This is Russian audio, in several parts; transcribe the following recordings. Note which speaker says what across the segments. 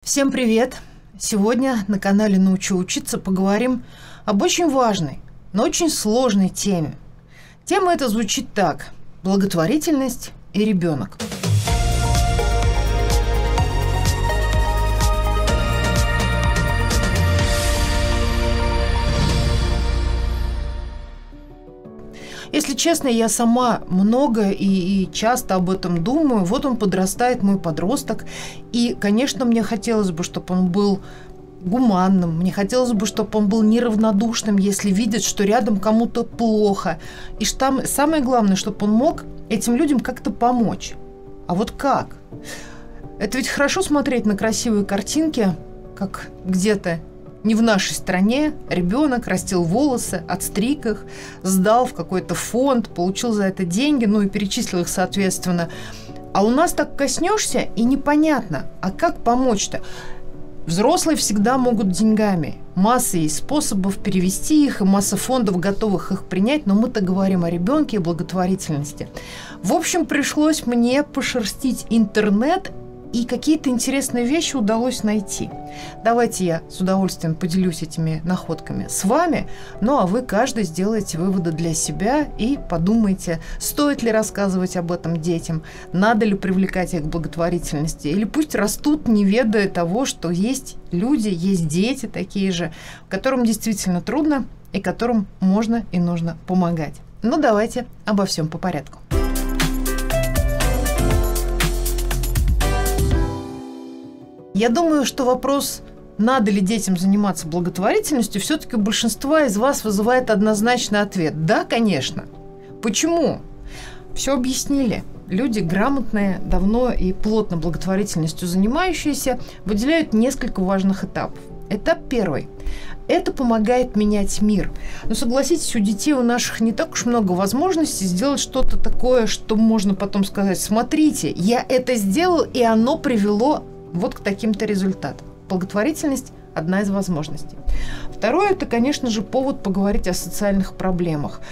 Speaker 1: Всем привет! Сегодня на канале «Научу учиться» поговорим об очень важной, но очень сложной теме. Тема эта звучит так: благотворительность и ребенок. Если честно, я сама много и часто об этом думаю. Вот он подрастает, мой подросток. И, конечно, мне хотелось бы, чтобы он был гуманным. Мне хотелось бы, чтобы он был неравнодушным, если видит, что рядом кому-то плохо. И что самое главное, чтобы он мог этим людям как-то помочь. А вот как? Это ведь хорошо смотреть на красивые картинки, как где-то не в нашей стране ребенок растил волосы, отстриг их, сдал в какой-то фонд, получил за это деньги, ну и перечислил их соответственно. А у нас так коснешься, и непонятно, а как помочь-то? Взрослые всегда могут деньгами. Масса есть способов перевести их, и масса фондов, готовых их принять, но мы-то говорим о ребенке и благотворительности. В общем, пришлось мне пошерстить интернет, и какие-то интересные вещи удалось найти. Давайте я с удовольствием поделюсь этими находками с вами, ну а вы каждый сделаете выводы для себя и подумайте, стоит ли рассказывать об этом детям, надо ли привлекать их к благотворительности, или пусть растут, не ведая того, что есть люди, есть дети такие же, которым действительно трудно и которым можно и нужно помогать. Ну давайте обо всем по порядку. Я думаю, что вопрос, надо ли детям заниматься благотворительностью, все-таки у большинства из вас вызывает однозначный ответ. Да, конечно. Почему? Все объяснили. Люди грамотные, давно и плотно благотворительностью занимающиеся, выделяют несколько важных этапов. Этап первый. Это помогает менять мир. Но согласитесь, у детей у наших не так уж много возможностей сделать что-то такое, что можно потом сказать: смотрите, я это сделал, и оно привело вот к таким-то результатам. Благотворительность – одна из возможностей. Второе – это, конечно же, повод поговорить о социальных проблемах.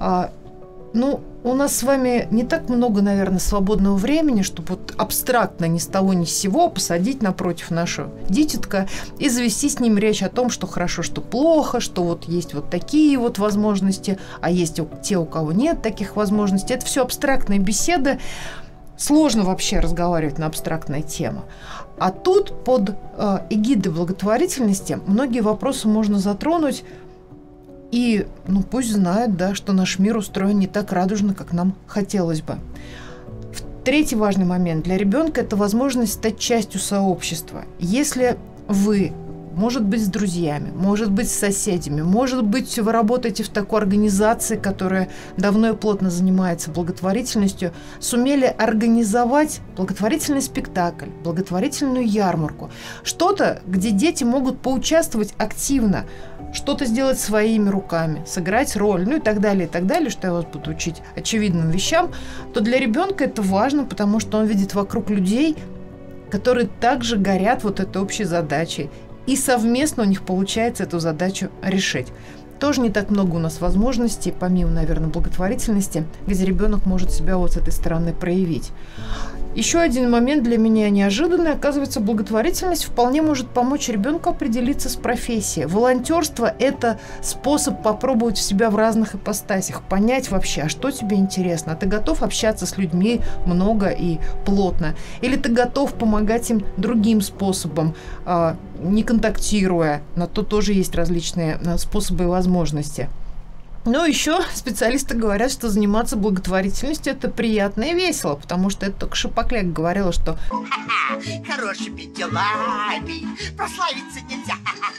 Speaker 1: У нас с вами не так много, наверное, свободного времени, чтобы вот абстрактно ни с того ни с сего посадить напротив нашего дитятка и завести с ним речь о том, что хорошо, что плохо, что вот есть вот такие вот возможности, а есть те, у кого нет таких возможностей. Это все абстрактные беседы. Сложно вообще разговаривать на абстрактные темы. А тут под эгидой благотворительности многие вопросы можно затронуть. И пусть знают, да, что наш мир устроен не так радужно, как нам хотелось бы. Третий важный момент для ребенка – это возможность стать частью сообщества. Если вы, может быть, с друзьями, может быть, с соседями, может быть, вы работаете в такой организации, которая давно и плотно занимается благотворительностью, сумели организовать благотворительный спектакль, благотворительную ярмарку, что-то, где дети могут поучаствовать активно, что-то сделать своими руками, сыграть роль, и так далее, что я вас буду учить очевидным вещам, то для ребенка это важно, потому что он видит вокруг людей, которые также горят вот этой общей задачей. И совместно у них получается эту задачу решить. Тоже не так много у нас возможностей, помимо, наверное, благотворительности, где ребенок может себя вот с этой стороны проявить. Еще один момент для меня неожиданный. Оказывается, благотворительность вполне может помочь ребенку определиться с профессией. Волонтерство – это способ попробовать себя в разных ипостасях, понять вообще, а что тебе интересно. Ты готов общаться с людьми много и плотно? Или ты готов помогать им другим способом, не контактируя? На то тоже есть различные способы и возможности. Но еще специалисты говорят, что заниматься благотворительностью – это приятно и весело, потому что это только Шапокляк говорила, что
Speaker 2: хорошими делами прославиться нельзя.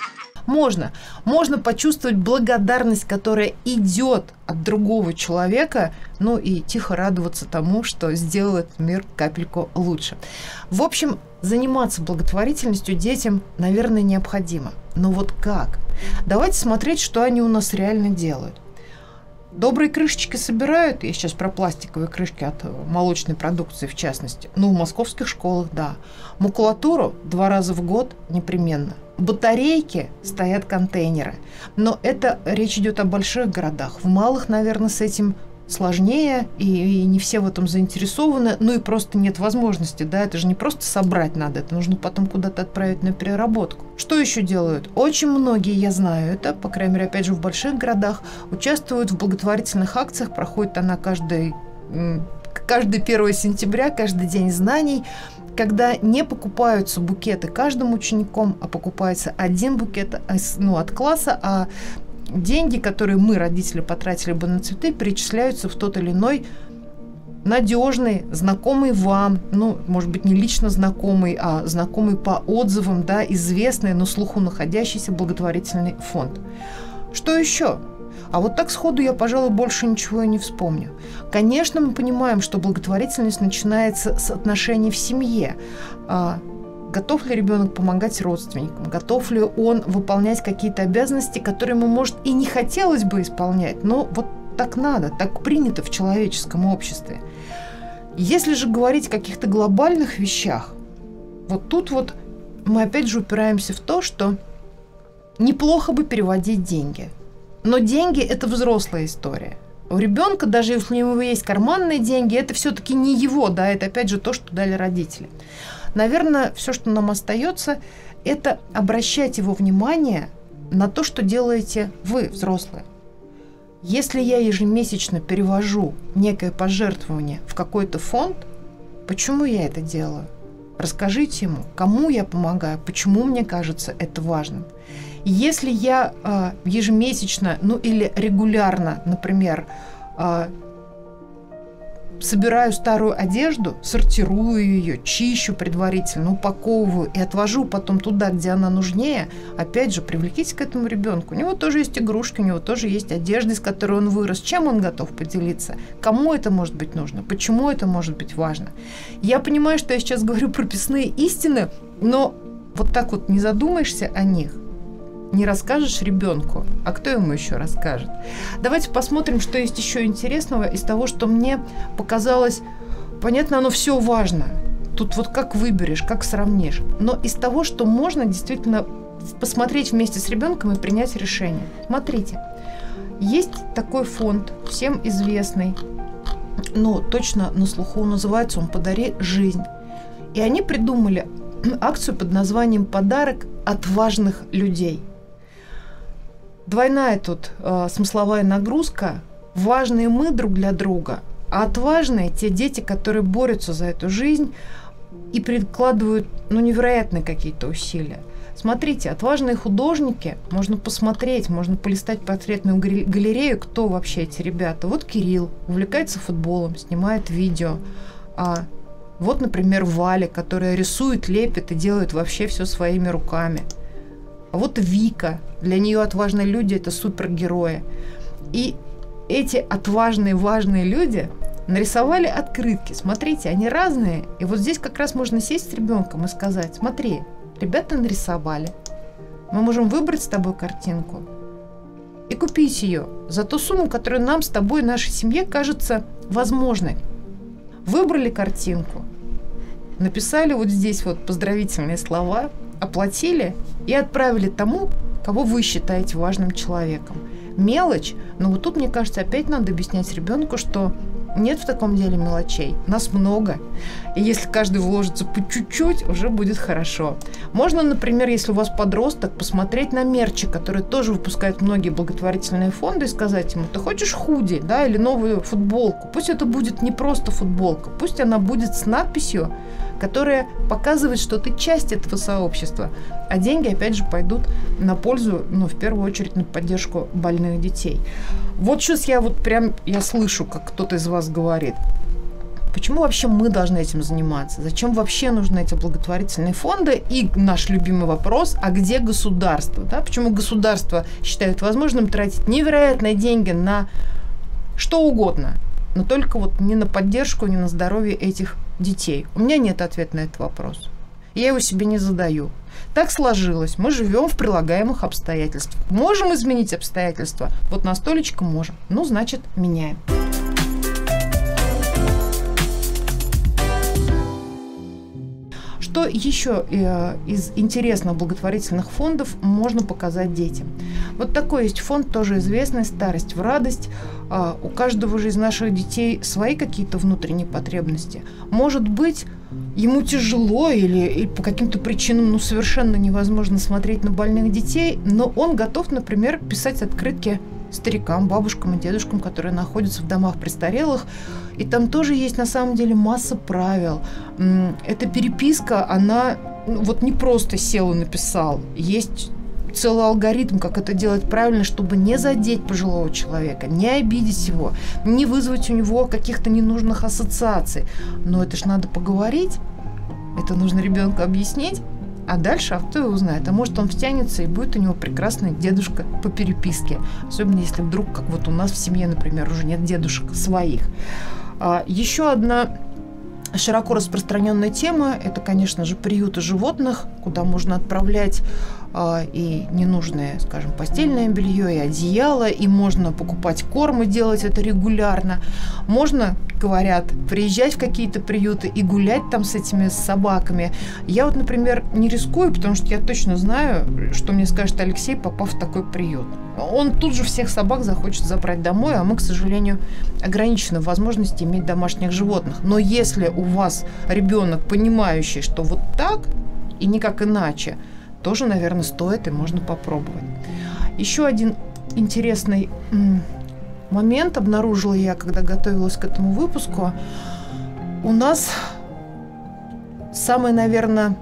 Speaker 1: Можно почувствовать благодарность, которая идет от другого человека, и тихо радоваться тому, что сделал этот мир капельку лучше. В общем, заниматься благотворительностью детям, наверное, необходимо. Но вот как? Давайте смотреть, что они у нас реально делают. Добрые крышечки собирают, я сейчас про пластиковые крышки от молочной продукции в частности, в московских школах, да. Макулатуру 2 раза в год непременно. Батарейки стоят контейнеры. Но это речь идет о больших городах. В малых, наверное, с этим сложнее, и не все в этом заинтересованы, ну и просто нет возможности, да, это же не просто собрать надо, это нужно потом куда-то отправить на переработку. Что еще делают? Очень многие, я знаю это, по крайней мере, опять же, в больших городах, участвуют в благотворительных акциях, проходит она каждый 1 сентября, каждый день знаний, когда не покупаются букеты каждым учеником, а покупается один букет от класса, а деньги, которые мы, родители, потратили бы на цветы, перечисляются в тот или иной надежный, знакомый вам, ну, может быть, не лично знакомый, а знакомый по отзывам, да, известный, на слуху находящийся благотворительный фонд. Что еще? А вот так сходу я, пожалуй, больше ничего и не вспомню. Конечно, мы понимаем, что благотворительность начинается с отношений в семье. Готов ли ребенок помогать родственникам? Готов ли он выполнять какие-то обязанности, которые ему, может, и не хотелось бы исполнять, но вот так надо, так принято в человеческом обществе. Если же говорить о каких-то глобальных вещах, вот тут вот мы опять же упираемся в то, что неплохо бы переводить деньги. Но деньги – это взрослая история. У ребенка, даже если у него есть карманные деньги, это все-таки не его, да, это опять же то, что дали родители. Наверное, все, что нам остается, это обращать его внимание на то, что делаете вы, взрослые. Если я ежемесячно перевожу некое пожертвование в какой-то фонд, почему я это делаю? Расскажите ему, кому я помогаю, почему мне кажется это важным. Если я ежемесячно, ну или регулярно, например, собираю старую одежду, сортирую ее, чищу предварительно, упаковываю и отвожу потом туда, где она нужнее, опять же, привлеките к этому ребенку. У него тоже есть игрушки, у него тоже есть одежда, из которой он вырос. Чем он готов поделиться? Кому это может быть нужно? Почему это может быть важно? Я понимаю, что я сейчас говорю прописные истины, но вот так вот не задумаешься о них, не расскажешь ребенку, а кто ему еще расскажет? Давайте посмотрим, что есть еще интересного из того, что мне показалось. Понятно, оно все важно. Тут вот как выберешь, как сравнишь. Но из того, что можно действительно посмотреть вместе с ребенком и принять решение. Смотрите, есть такой фонд, всем известный, но точно на слуху, называется он «Подари жизнь». И они придумали акцию под названием «Подарок от важных людей». Двойная тут смысловая нагрузка. Важные мы друг для друга, а отважные те дети, которые борются за эту жизнь и прикладывают невероятные какие-то усилия. Смотрите, отважные художники, можно посмотреть, можно полистать портретную галерею, кто вообще эти ребята. Вот Кирилл увлекается футболом, снимает видео. Вот, например, Валя, которая рисует, лепит и делает вообще все своими руками. А вот Вика, для нее отважные люди – это супергерои. И эти отважные, важные люди нарисовали открытки. Смотрите, они разные. И вот здесь как раз можно сесть с ребенком и сказать: смотри, ребята нарисовали. Мы можем выбрать с тобой картинку и купить ее за ту сумму, которая нам с тобой, нашей семье, кажется возможной. Выбрали картинку, написали вот здесь вот поздравительные слова, оплатили и отправили тому, кого вы считаете важным человеком. Мелочь, но вот тут, мне кажется, опять надо объяснять ребенку, что нет в таком деле мелочей. Нас много. И если каждый вложится по чуть-чуть, уже будет хорошо. Можно, например, если у вас подросток, посмотреть на мерчи, которые тоже выпускают многие благотворительные фонды, и сказать ему: ты хочешь худи, да, или новую футболку? Пусть это будет не просто футболка, пусть она будет с надписью, которая показывает, что ты часть этого сообщества. А деньги, опять же, пойдут на пользу, в первую очередь, на поддержку больных детей. Вот сейчас я слышу, как кто-то из вас говорит: почему вообще мы должны этим заниматься? Зачем вообще нужны эти благотворительные фонды? И наш любимый вопрос: а где государство? Да? Почему государство считает возможным тратить невероятные деньги на что угодно, но только вот не на поддержку, не на здоровье этих детей? У меня нет ответа на этот вопрос. Я его себе не задаю. Так сложилось. Мы живем в прилагаемых обстоятельствах. Можем изменить обстоятельства? Вот настолечко можем. Значит, меняем. Что еще из интересных благотворительных фондов можно показать детям? Вот такой есть фонд, тоже известный, «Старость в радость». У каждого же из наших детей свои какие-то внутренние потребности. Может быть, ему тяжело или по каким-то причинам совершенно невозможно смотреть на больных детей, но он готов, например, писать открытки старикам, бабушкам и дедушкам, которые находятся в домах престарелых. И там тоже есть на самом деле масса правил. Эта переписка, она не просто сел и написал. Есть целый алгоритм, как это делать правильно, чтобы не задеть пожилого человека, не обидеть его, не вызвать у него каких-то ненужных ассоциаций. Но это ж надо поговорить, это нужно ребенку объяснить, а дальше кто его узнает. А может, он втянется, и будет у него прекрасный дедушка по переписке. Особенно, если вдруг, как вот у нас в семье, например, уже нет дедушек своих. Еще одна широко распространенная тема – это, конечно же, приюты животных, куда можно отправлять и ненужное, скажем, постельное белье, и одеяло, и можно покупать корм и делать это регулярно. Можно, говорят, приезжать в какие-то приюты и гулять там с этими собаками. Я вот, например, не рискую, потому что я точно знаю, что мне скажет Алексей, попав в такой приют. Он тут же всех собак захочет забрать домой, а мы, к сожалению, ограничены в возможности иметь домашних животных. Но если у вас ребенок, понимающий, что вот так и никак иначе, тоже, наверное, стоит и можно попробовать. Еще один интересный момент обнаружила я, когда готовилась к этому выпуску. У нас самый, наверное,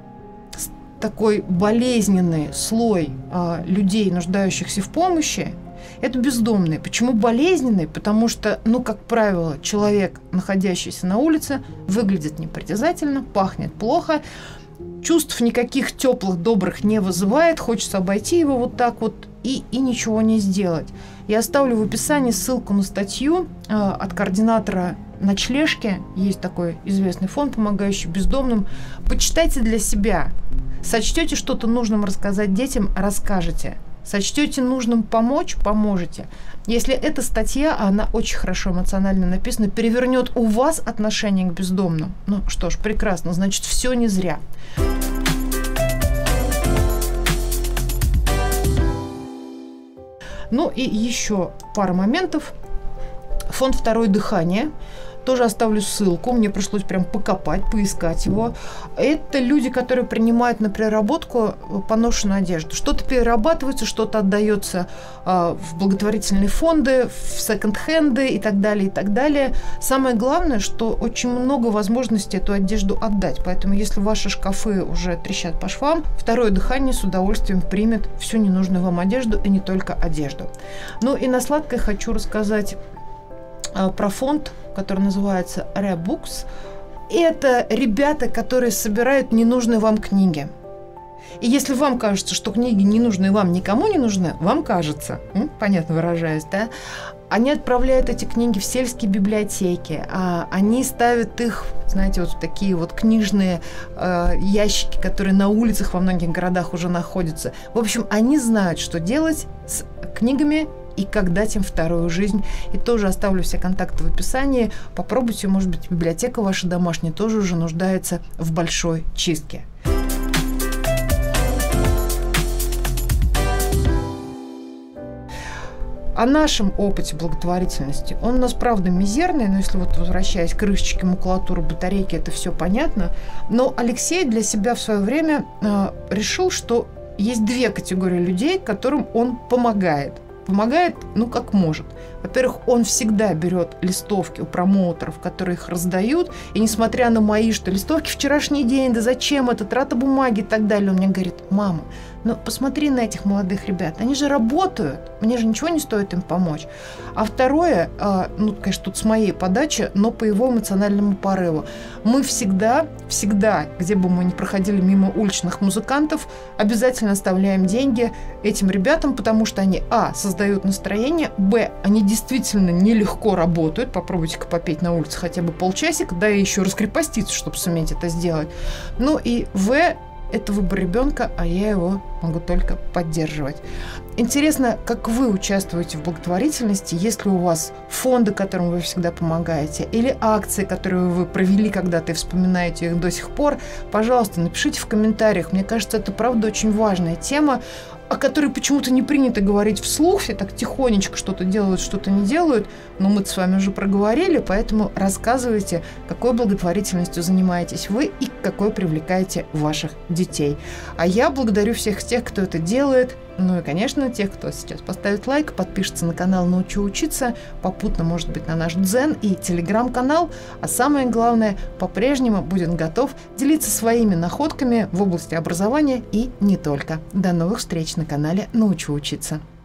Speaker 1: такой болезненный слой людей, нуждающихся в помощи, это бездомные. Почему болезненный? Потому что, как правило, человек, находящийся на улице, выглядит непритязательно, пахнет плохо, чувств никаких теплых, добрых не вызывает, хочется обойти его вот так вот и ничего не сделать. Я оставлю в описании ссылку на статью от координатора ночлежки. Есть такой известный фонд, помогающий бездомным. Почитайте для себя. Сочтете что-то нужным рассказать детям – расскажете. Сочтете нужным помочь – поможете. Если эта статья, она очень хорошо эмоционально написана, перевернет у вас отношение к бездомным. Что ж, прекрасно, значит, все не зря. И еще пара моментов. Фонд «Второе дыхание». Тоже оставлю ссылку. Мне пришлось прям покопать, поискать его. Это люди, которые принимают на переработку поношенную одежду. Что-то перерабатывается, что-то отдается в благотворительные фонды, в секонд-хенды и так далее, и так далее. Самое главное, что очень много возможностей эту одежду отдать. Поэтому, если ваши шкафы уже трещат по швам, «Второе дыхание» с удовольствием примет всю ненужную вам одежду и не только одежду. И на сладкое хочу рассказать про фонд, который называется Rebooks. Это ребята, которые собирают ненужные вам книги. И если вам кажется, что книги ненужные вам никому не нужны, вам кажется, понятно выражаюсь, да? Они отправляют эти книги в сельские библиотеки, они ставят их, знаете, вот в такие вот книжные ящики, которые на улицах во многих городах уже находятся. В общем, они знают, что делать с книгами и как дать им вторую жизнь. И тоже оставлю все контакты в описании. Попробуйте, может быть, библиотека ваша домашняя тоже уже нуждается в большой чистке. О нашем опыте благотворительности. Он у нас, правда, мизерный, но если возвращаясь к крышечке, макулатуры, батарейки, это все понятно. Но Алексей для себя в свое время решил, что есть две категории людей, которым он помогает. Помогает, как может. Во-первых, он всегда берет листовки у промоутеров, которые их раздают, и несмотря на мои, что листовки вчерашний день, да зачем это, трата бумаги и так далее, он мне говорит: мама, посмотри на этих молодых ребят, они же работают, мне же ничего не стоит им помочь. А второе, конечно, тут с моей подачи, но по его эмоциональному порыву. Мы всегда, где бы мы ни проходили мимо уличных музыкантов, обязательно оставляем деньги этим ребятам, потому что они, создают настроение, они действительно нелегко работают. Попробуйте-ка попеть на улице хотя бы полчасика, да, и еще раскрепоститься, чтобы суметь это сделать. И это выбор ребенка, а я его могу только поддерживать. Интересно, как вы участвуете в благотворительности, есть ли у вас фонды, которым вы всегда помогаете, или акции, которые вы провели когда-то и вспоминаете их до сих пор. Пожалуйста, напишите в комментариях. Мне кажется, это правда очень важная тема, о которой почему-то не принято говорить вслух, все так тихонечко что-то делают, что-то не делают, но мы-то с вами уже проговорили, поэтому рассказывайте, какой благотворительностью занимаетесь вы и какой привлекаете ваших детей. А я благодарю всех тех, кто это делает, ну и, конечно, тех, кто сейчас поставит лайк, подпишется на канал «Научу учиться», попутно, может быть, на наш Дзен и Телеграм-канал, а самое главное, по-прежнему будет готов делиться своими находками в области образования и не только. До новых встреч на канале «Научу учиться».